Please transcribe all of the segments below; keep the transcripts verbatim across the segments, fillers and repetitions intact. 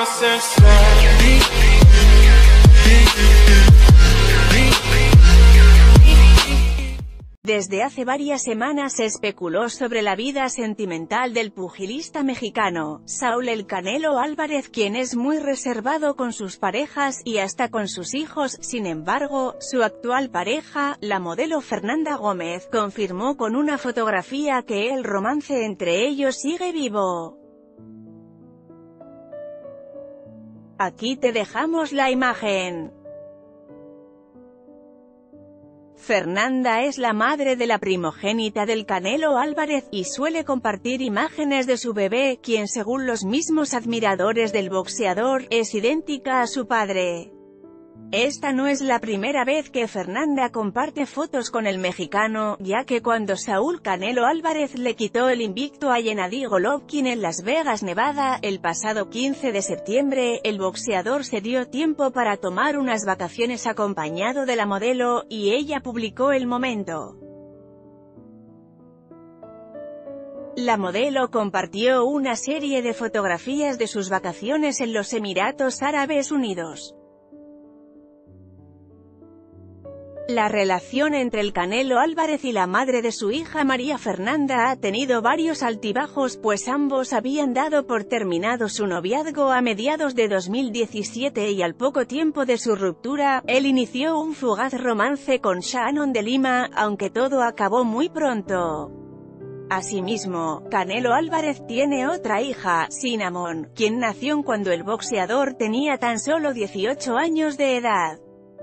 Desde hace varias semanas se especuló sobre la vida sentimental del pugilista mexicano, Saúl El Canelo Álvarez, quien es muy reservado con sus parejas, y hasta con sus hijos. Sin embargo, su actual pareja, la modelo Fernanda Gómez, confirmó con una fotografía que el romance entre ellos sigue vivo. Aquí te dejamos la imagen. Fernanda es la madre de la primogénita del Canelo Álvarez, y suele compartir imágenes de su bebé, quien según los mismos admiradores del boxeador, es idéntica a su padre. Esta no es la primera vez que Fernanda comparte fotos con el mexicano, ya que cuando Saúl Canelo Álvarez le quitó el invicto a Gennady Golovkin en Las Vegas, Nevada, el pasado quince de septiembre, el boxeador se dio tiempo para tomar unas vacaciones acompañado de la modelo, y ella publicó el momento. La modelo compartió una serie de fotografías de sus vacaciones en los Emiratos Árabes Unidos. La relación entre el Canelo Álvarez y la madre de su hija María Fernanda ha tenido varios altibajos, pues ambos habían dado por terminado su noviazgo a mediados de dos mil diecisiete y al poco tiempo de su ruptura, él inició un fugaz romance con Shannon de Lima, aunque todo acabó muy pronto. Asimismo, Canelo Álvarez tiene otra hija, Cinnamon, quien nació cuando el boxeador tenía tan solo dieciocho años de edad.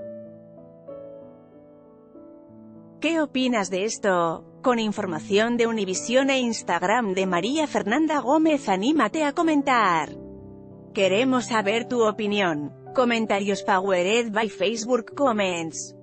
¿Qué opinas de esto? Con información de Univisión e Instagram de María Fernanda Gómez, anímate a comentar. Queremos saber tu opinión. Comentarios powered by Facebook Comments.